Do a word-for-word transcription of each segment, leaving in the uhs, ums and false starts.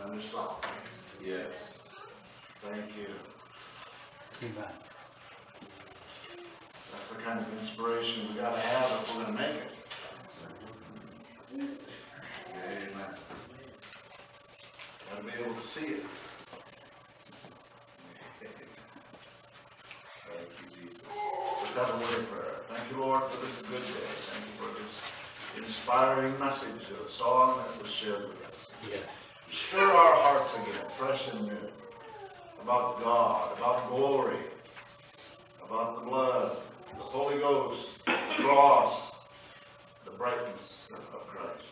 Understand? Yes. Thank you. Amen. That's the kind of inspiration we got to have if we're going to make it. Amen. Got to be able to see it. Thank you, Jesus. Let's have a word of prayer. Thank you, Lord, for this good day. Thank you for this inspiring message, a song that was shared with us. Yes. Stir our hearts again, fresh and new, about God, about glory, about the blood, the Holy Ghost, the cross, the brightness of Christ.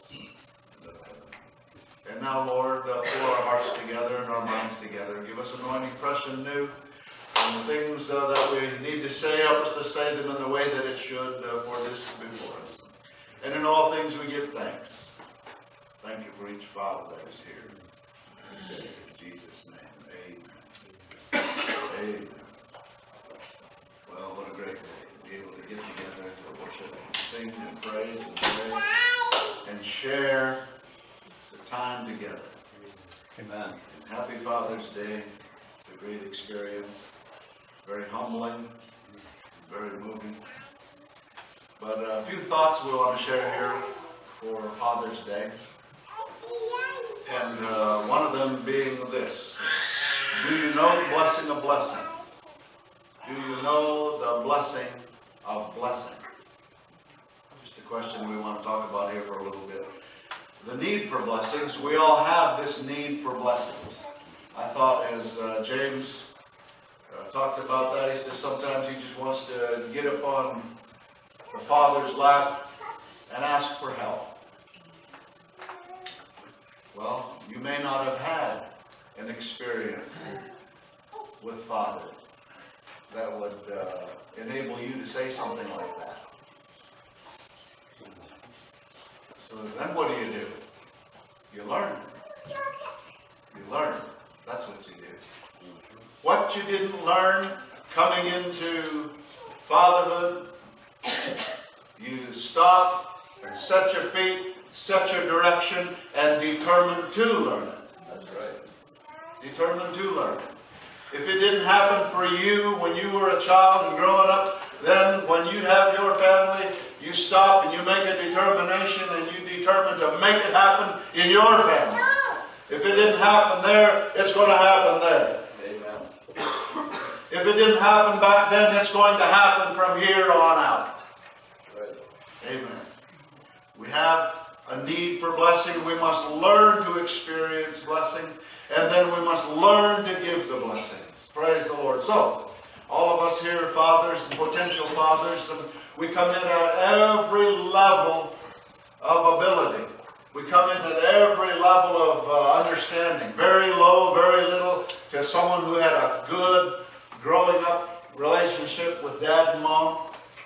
And now, Lord, uh, pull our hearts together and our minds together. Give us anointing fresh and new. And the things uh, that we need to say, help us to say them in the way that it should uh, for this before us. And in all things we give thanks. Thank you for each father that is here. In Jesus' name, amen. Amen. Well, what a great day to be able to get together to worship and sing and praise and pray and share the time together. Amen. And happy Father's Day. It's a great experience. Very humbling, very moving. But a few thoughts we want to share here for Father's Day. And uh, one of them being this. Do you know the blessing of blessing? Do you know the blessing of blessing? Just a question we want to talk about here for a little bit. The need for blessings. We all have this need for blessings. I thought as uh, James uh, talked about that, he says sometimes he just wants to get up on the Father's lap and ask for help. Well, you may not have had an experience with Father that would uh, enable you to say something like that. So then what do you do? You learn. You learn. That's what you do. What you didn't learn coming into fatherhood, you stop and set your feet, set your direction, and determine to learn it. That's right. Determine to learn it. If it didn't happen for you when you were a child and growing up, then when you have your family, you stop and you make a determination and you determine to make it happen in your family. If it didn't happen there, it's going to happen there. Amen. If it didn't happen back then, it's going to happen from here on out. Right. Amen. We have a need for blessing. We must learn to experience blessing. And then we must learn to give the blessings. Praise the Lord. So, all of us here, fathers and potential fathers, and we come in at every level of ability. We come in at every level of uh, understanding. Very low, very little, to someone who had a good growing up relationship with dad and mom.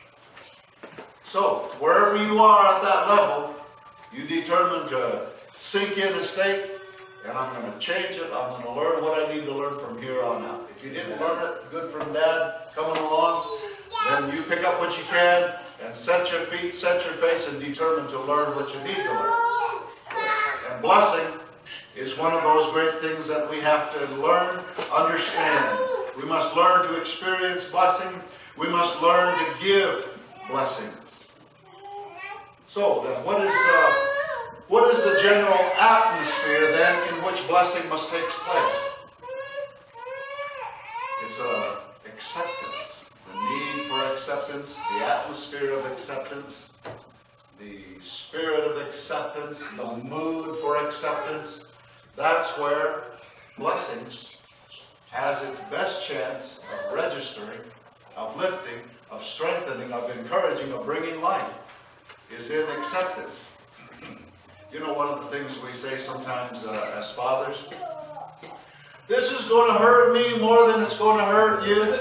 So, wherever you are at that level, you determine to sink in a state, and I'm going to change it. I'm going to learn what I need to learn from here on out. If you didn't learn it good from Dad coming along, then you pick up what you can and set your feet, set your face, and determine to learn what you need to learn. And blessing is one of those great things that we have to learn, understand. We must learn to experience blessing. We must learn to give blessings. So then, what is uh, what is the general atmosphere then in which blessing must take place? It's uh, acceptance, the need for acceptance, the atmosphere of acceptance, the spirit of acceptance, the mood for acceptance. That's where blessing has its best chance of registering, of lifting, of strengthening, of encouraging, of bringing life, is in acceptance. You know, one of the things we say sometimes uh, as fathers, this is going to hurt me more than it's going to hurt you.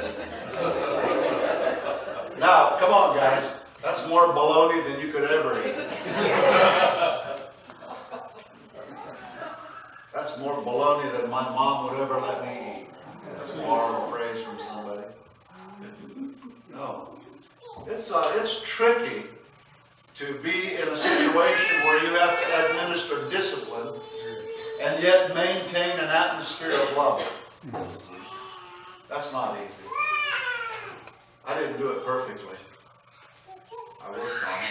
Now, come on, guys. That's more baloney than you could ever eat. That's more baloney than my mom would ever let me eat. That's a borrowed phrase from somebody. No. It's, uh, it's tricky to be in a situation where you have to administer discipline and and yet maintain an atmosphere of love. That's not easy. I didn't do it perfectly. I worked on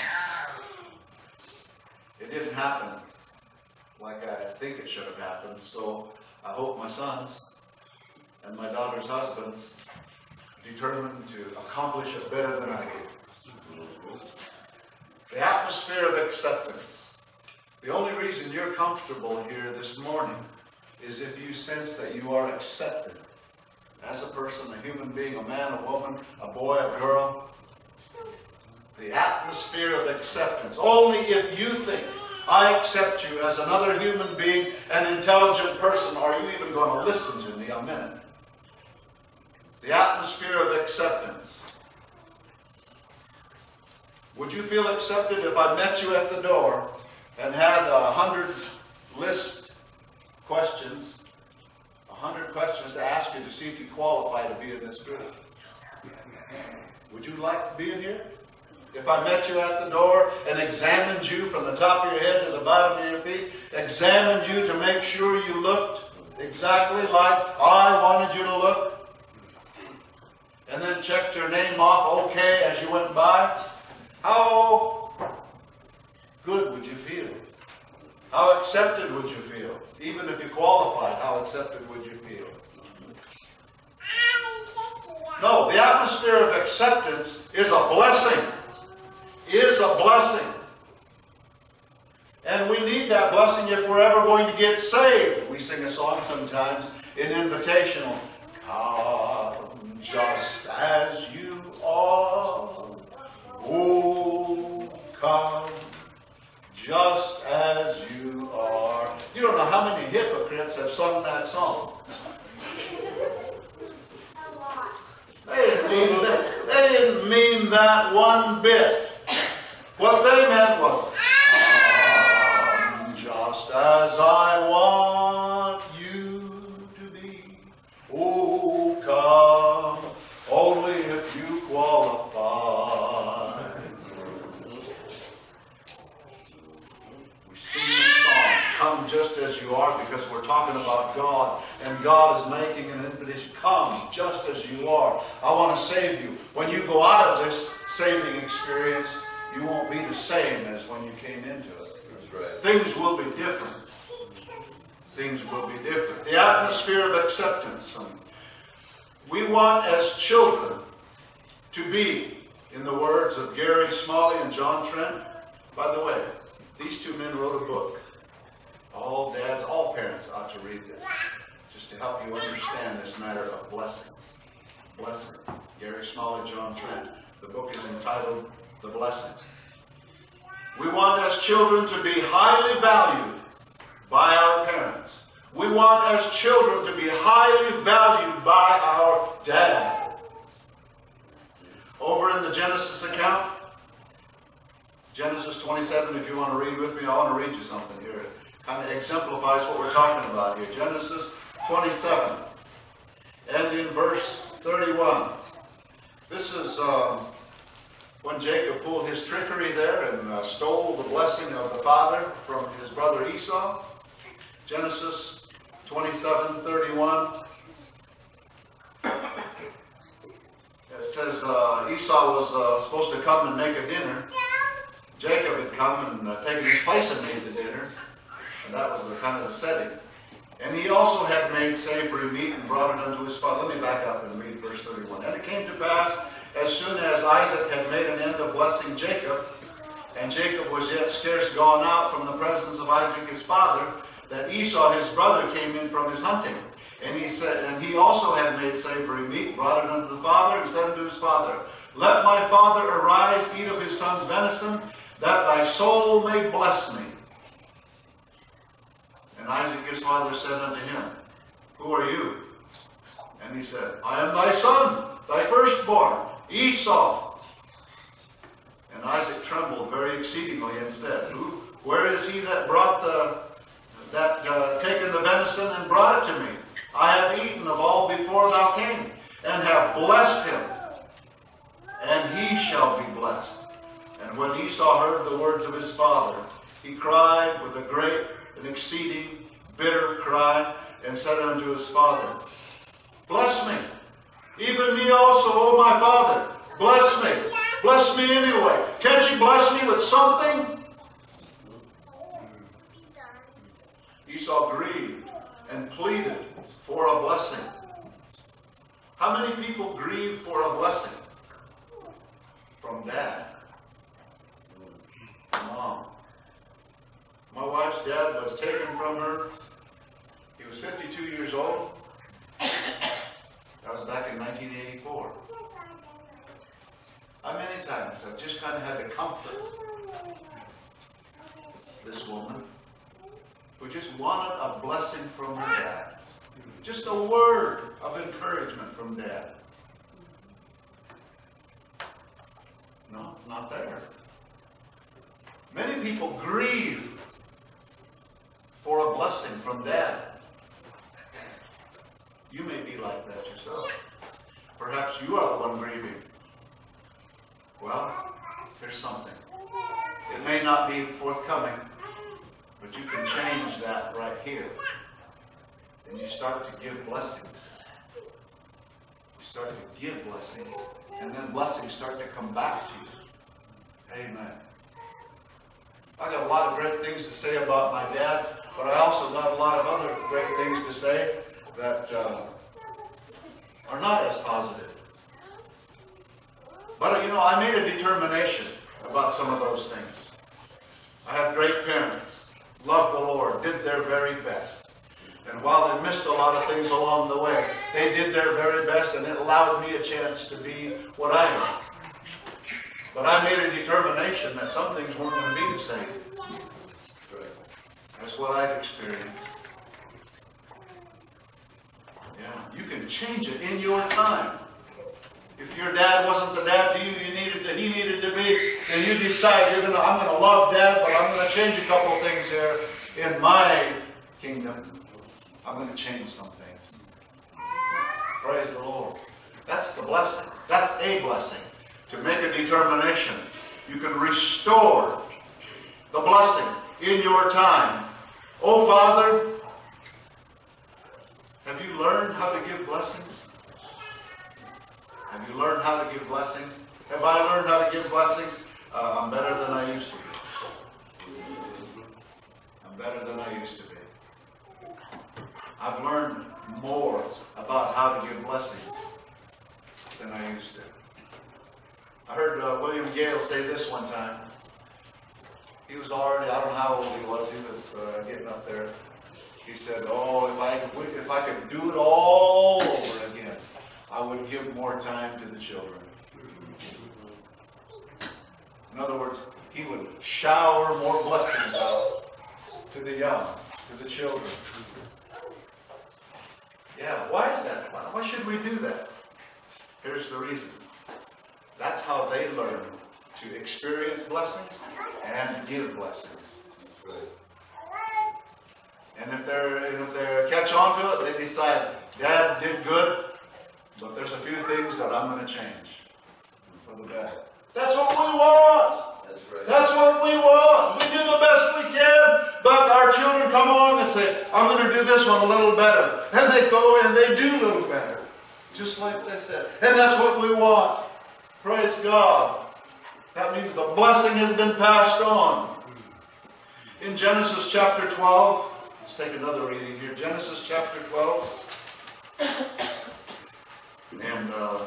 it. It didn't happen like I think it should have happened, so I hope my sons and my daughter's husbands determined to accomplish it better than I did. The atmosphere of acceptance. The only reason you're comfortable here this morning is if you sense that you are accepted as a person, a human being, a man, a woman, a boy, a girl. The atmosphere of acceptance. Only if you think, I accept you as another human being, an intelligent person, are you even going to listen to me a minute. The atmosphere of acceptance. Would you feel accepted if I met you at the door and had a hundred list questions, a hundred questions to ask you to see if you qualify to be in this group? Would you like to be in here? If I met you at the door and examined you from the top of your head to the bottom of your feet, examined you to make sure you looked exactly like I wanted you to look, and then checked your name off okay as you went by, how good would you feel? How accepted would you feel? Even if you qualified, how accepted would you feel? No, the atmosphere of acceptance is a blessing. Is a blessing. And we need that blessing if we're ever going to get saved. We sing a song sometimes in invitational. Come just as you are. Oh, come just as you are. You don't know how many hypocrites have sung that song. They didn't mean that, they didn't mean that one bit. What they meant was, come just as I want you to be. Oh, come, only if you qualify. We sing this song, come just as you are, because we're talking about God, and God is making an invitation. Come just as you are. I want to save you. When you go out of this saving experience, you won't be the same as when you came into it. That's right. Things will be different. Things will be different. The atmosphere of acceptance. We want as children to be, in the words of Gary Smalley and John Trent. By the way, these two men wrote a book. All dads, all parents ought to read this, just to help you understand this matter of blessing. Blessing. Gary Smalley, John Trent. The book is entitled The Blessing. We want as children to be highly valued by our parents. We want as children to be highly valued by our dad. Over in the Genesis account, Genesis twenty-seven, if you want to read with me, I want to read you something here. It kind of exemplifies what we're talking about here. Genesis twenty-seven, and in verse thirty-one. This is um, when Jacob pulled his trickery there and uh, stole the blessing of the father from his brother Esau. Genesis twenty-seven, thirty-one. It says uh, Esau was uh, supposed to come and make a dinner. Jacob had come and uh, taken his place and made the dinner. And that was the kind of the setting. And he also had made savory meat and brought it unto his father. Let me back up and read verse thirty-one. And it came to pass, as soon as Isaac had made an end of blessing Jacob, and Jacob was yet scarce gone out from the presence of Isaac his father, that Esau his brother came in from his hunting. And he said, and he also had made savory meat, brought it unto the father, and said unto his father, Let my father arise, eat of his son's venison, that thy soul may bless me. And Isaac his father said unto him, Who are you? And he said, I am thy son, thy firstborn, Esau. And Isaac trembled very exceedingly and said, Who? Where is he that brought the that uh, taken the venison and brought it to me? I have eaten of all before thou came, and have blessed him, and he shall be blessed. And when Esau heard the words of his father, he cried with a great and exceeding bitter cry, and said unto his father, Bless me, even me also, O my father. Bless me. Bless me anyway. Can't you bless me with something? Esau grieved and pleaded for a blessing. How many people grieve for a blessing? From Dad. Mom. My wife's dad was taken from her. He was fifty-two years old. That was back in nineteen eighty-four. How many times I've just kind of had to comfort this woman who just wanted a blessing from her dad. Just a word of encouragement from Dad. No, it's not there. Many people grieve for a blessing from Dad. You may be like that yourself. Perhaps you are the one grieving. Well, here's something. It may not be forthcoming, but you can change that right here. And you start to give blessings. You start to give blessings, and then blessings start to come back to you. Amen. I got a lot of great things to say about my dad, but I also got a lot of other great things to say that uh, are not as positive. But, you know, I made a determination about some of those things. I had great parents, loved the Lord, did their very best. And while they missed a lot of things along the way, they did their very best, and it allowed me a chance to be what I am. But I made a determination that some things weren't going to be the same. That's what I've experienced. Yeah, you can change it in your time. If your dad wasn't the dad to you, you needed to, he needed to be, then you decide you're gonna, I'm gonna love Dad, but I'm gonna change a couple of things here in my kingdom. I'm gonna change some things. Praise the Lord. That's the blessing. That's a blessing. To make a determination. You can restore the blessing in your time. Oh, Father, have you learned how to give blessings? Have you learned how to give blessings? Have I learned how to give blessings? Uh, I'm better than I used to be. I'm better than I used to be. I've learned more about how to give blessings than I used to. I heard uh, William Gale say this one time. He was already, I don't know how old he was, he was uh, getting up there. He said, oh, if I, if I could do it all over again, I would give more time to the children. In other words, he would shower more blessings out to the young, to the children. Yeah, why is that? Why, why should we do that? Here's the reason. That's how they learn to experience blessings and give blessings. And if they're and if they catch on to it, they decide, Dad did good, but there's a few things that I'm going to change for the better. That's what we want. That's right. That's what we want. We do the best we can, but our children come along and say, I'm going to do this one a little better. And they go and they do a little better. Just like they said. And that's what we want. Praise God. That means the blessing has been passed on. In Genesis chapter twelve, let's take another reading here. Genesis chapter twelve. And uh,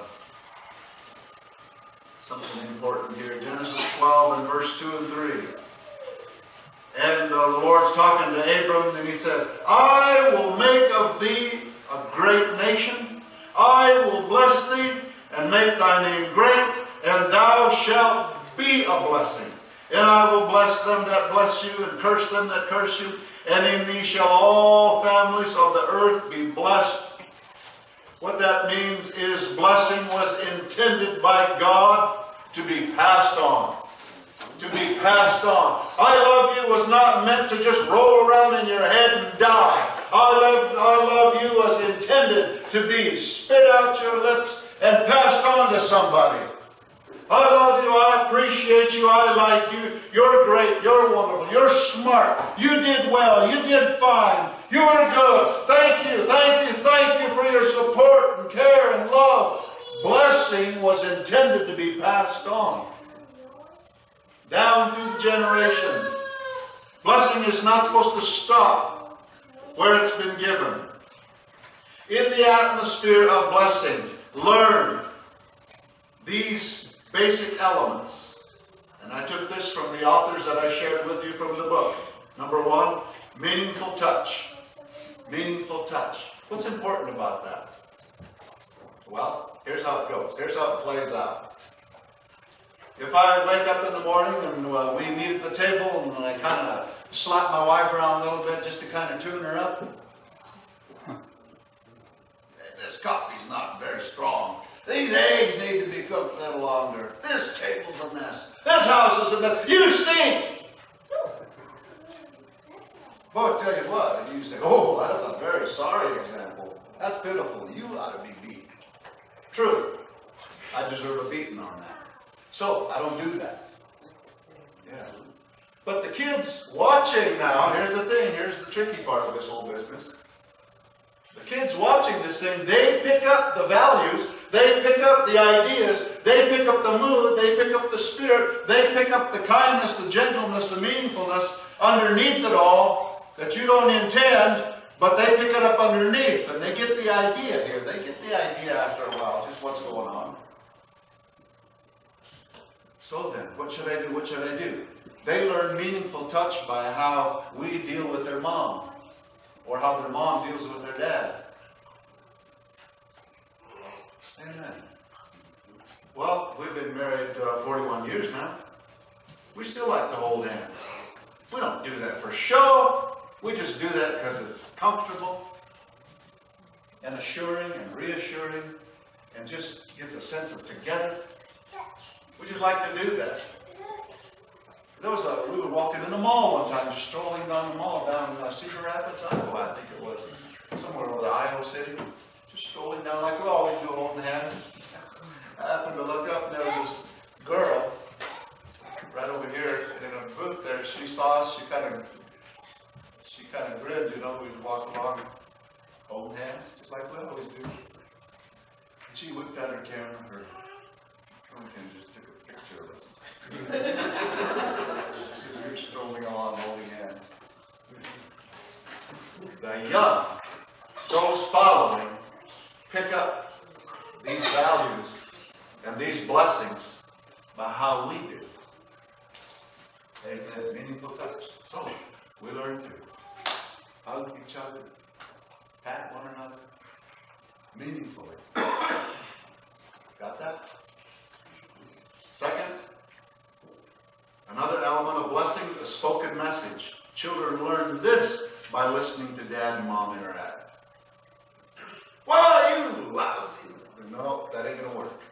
something important here. Genesis twelve and verse two and three. And uh, the Lord's talking to Abram, and he said, I will make of thee a great nation. I will bless thee and make thy name great, and thou shalt be a blessing. And I will bless them that bless you, and curse them that curse you. And in thee shall all families of the earth be blessed. What that means is blessing was intended by God to be passed on. To be passed on. I love you was not meant to just roll around in your head and die. I love, I love you was intended to be spit out your lips and passed on to somebody. I love you, I appreciate you, I like you, you're great, you're wonderful, you're smart, you did well, you did fine, you were good, thank you, thank you, thank you for your support and care and love. Blessing was intended to be passed on down through the generations. Blessing is not supposed to stop where it's been given. In the atmosphere of blessing, learn these basic elements. And I took this from the authors that I shared with you from the book. Number one, meaningful touch. Meaningful touch. What's important about that? Well, here's how it goes. Here's how it plays out. If I wake up in the morning and uh, we meet at the table and I kind of slap my wife around a little bit just to kind of tune her up. This coffee's not very strong. These eggs need to be cooked a little longer. This table's a mess. This house is a mess. You stink! Boy, I tell you what, and you say, oh, that's a very sorry example. That's pitiful. You ought to be beaten. True. I deserve a beating on that. So, I don't do that. Yeah. But the kids watching now, here's the thing, here's the tricky part of this whole business. The kids watching this thing, they pick up the values, they pick up the ideas, they pick up the mood, they pick up the spirit, they pick up the kindness, the gentleness, the meaningfulness underneath it all that you don't intend, but they pick it up underneath and they get the idea here. They get the idea after a while, just what's going on. So then, what should I do? What should I do? They learn meaningful touch by how we deal with their mom, or how their mom deals with their dad. Amen. Well, we've been married uh, forty-one years now. We still like to hold hands. We don't do that for show. We just do that because it's comfortable and assuring and reassuring and just gives a sense of together. We just like to do that. There was a, we were walking in the mall one time, just strolling down the mall down in uh, Cedar Rapids, Iowa, I think it was, somewhere over there, Iowa City. Just strolling down like we always do, holding hands. I happened to look up and there was this girl right over here in a booth there. She saw us, she kind of, she kind of grinned, you know, we'd walk along, holding hands, just like we always do. And she whipped out her camera, her phone and just took a picture of us. You're strolling along holding hands. The young, those following, pick up these values and these blessings by how we do. Amen. Meaningful touch. So, we learn to hug each other, pat one another, meaningfully. Got that? Second, another element of blessing, a spoken message. Children learn this by listening to dad and mom interact. Well, you lousy. No, that ain't going to work.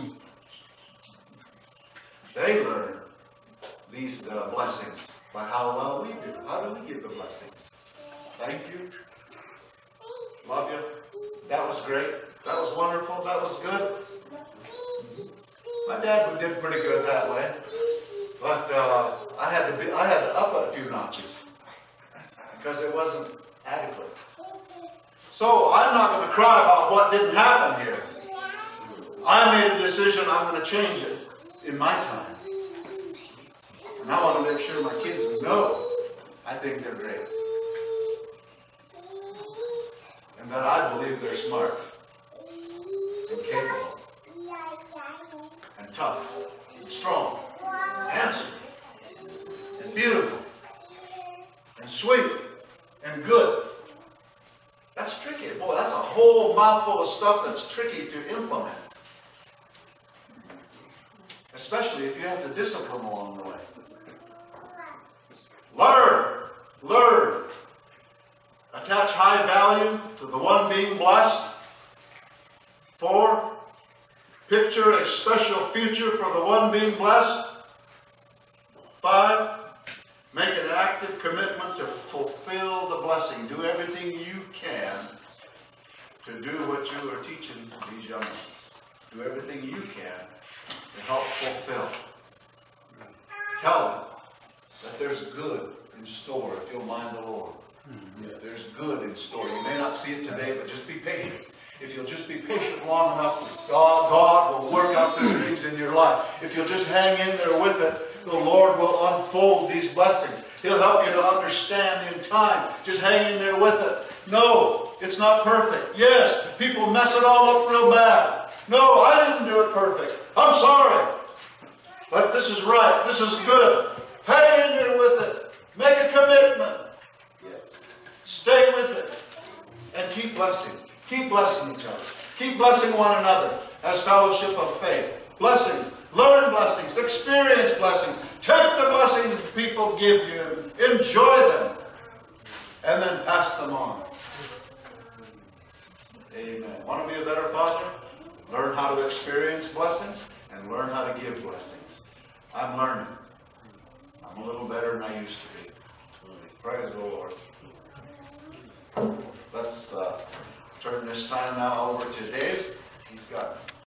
They learn these uh, blessings by how well we do. How do we give the blessings? Thank you. Love you. That was great. That was wonderful. That was good. My dad did pretty good that way. But uh, I had to be, I had to up it a few notches because it wasn't adequate. So I'm not going to cry about what didn't happen here. I made a decision. I'm going to change it in my time. And I want to make sure my kids know I think they're great. And that I believe they're smart and capable and tough and strong and handsome and beautiful and sweet and good. That's tricky. Boy, that's a whole mouthful of stuff that's tricky to implement. Especially if you have to discipline along the way. Learn. Learn. Attach high value to the one being blessed. Four. Picture a special future for the one being blessed. Five. Make an active commitment to fulfill the blessing. Do everything you can to do what you are teaching these young ones. Do everything you can to help fulfill. Tell them that there's good in store if you'll mind the Lord. There's good in store. You may not see it today, but just be patient. If you'll just be patient long enough, God, God will work out those things in your life. If you'll just hang in there with it, the Lord will unfold these blessings. He'll help you to understand in time. Just hang in there with it. No, it's not perfect. Yes, people mess it all up real bad. No, I didn't do it perfect. I'm sorry. But this is right. This is good. Hang in there with it. Make a commitment. Stay with it. And keep blessing. Keep blessing each other. Keep blessing one another as fellowship of faith. Blessings. Learn blessings. Experience blessings. Take the blessings people give you. Enjoy them. And then pass them on. Amen. Want to be a better father? Learn how to experience blessings and learn how to give blessings. I'm learning. I'm a little better than I used to be. Praise the Lord. Let's uh, turn this time now over to Dave. He's got